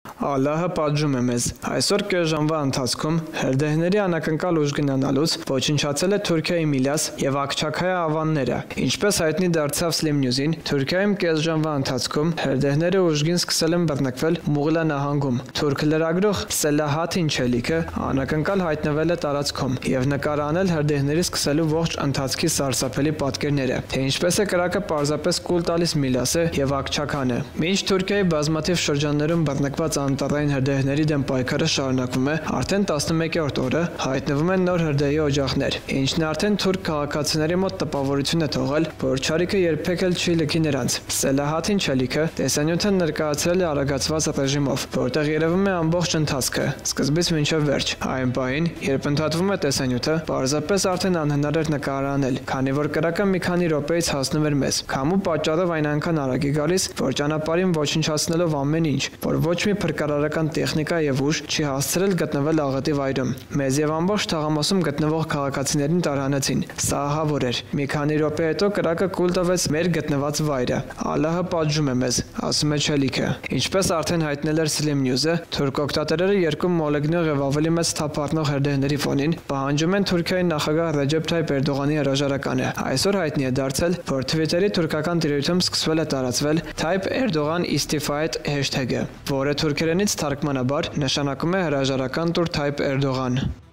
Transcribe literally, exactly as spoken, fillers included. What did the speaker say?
Ալլահը պատժում է մեզ։ Այսօր կես ժամվա ընթացքում հրդեհների անակնկալ ուժ գնանալուց ոչնչացել է Թուրքիայի Միլաս եւ Ակչաքայա ավանները։ Ինչպես հայտնի դարձավ Slim News-ին, Թուրքիայում կես ժամվա ընթացքում հրդեհները ուժգին սկսել են բռնկվել Մուղլա նահանգում։ Թուրք լրագրող Սելահաթին Չելիքը անակնկալ հայտնվել է տարածքում եւ նկարանել հրդեհների սկսելու ողջ ընթացքի սարսափելի պատկերները, թե ինչպես է կրակը պարզապես կուլ տալիս Միլասը եւ Ակչաքանը։ Մինչ Թուրքիայի բազմաթիվ շրջաններում բռնկված անտառային հրդեհների դեմ պայքարը շարունակվում է, արդեն տասնմեկերորդ օրը հայտնվում են նոր հրդեհի օջախներ, ինչն արդեն թուրք քաղաքացիների մոտ տպավորություն է թողել, որ չարիքը երբեք էլ չի լքի նրանց։ Սելահաթին Չելիքը տեսանյութը ներկայացրել է արագացված ռեժիմով, որտեղ երևում է ամբողջ ընթացքը, սկզբից մինչև վերջ։ Այն պահին, երբ ընդհատվում է տեսանյութը, պարզապես արդեն անհնար էր նկարանել, քանի որ կրակը մի քանի րոպեից հասնում էր մեզ։ Քամու պատճառով այն այնքան արագ է գալիս, որ ճանապարհին ոչնչացնելով ամեն ինչ, որ ոչ մի փրկարարական տեխնիկա եւ ուժ չի հասցրել գտնվել աղետի վայրում։ Մեզ եւ ամբողջ թաղամասում գտնվող քաղաքացիներին տարհանեցին։ Սա ահավոր էր։ Մի քանի րոպե հետո կրակը կուլ տվեց մեր գտնված վայրը։ Ալլահը պատժում է մեզ, ասում է Չելիքը։ Ինչպես արդեն հայտնել էր Slim News-ը, թուրք օկտատերերը երկու մոլեգնող եւ ավելի մեծ թափառնող հրդեհների ֆոնին պահանջում են Թուրքիայի նախագահ Ռեջեփ Թայիփ Էրդողանի հրաժարականը։ Այսօր հայտնի է դարձել, որ Twitter-ի թուրքական տիրույթում սկսվել է տարածվել Թայիփ Էրդողան Istifa-ed hashtag-ը, որը թուրքերենից թարգմանաբար նշանակում է հրաժարական տուր Թայիփ Էրդողան։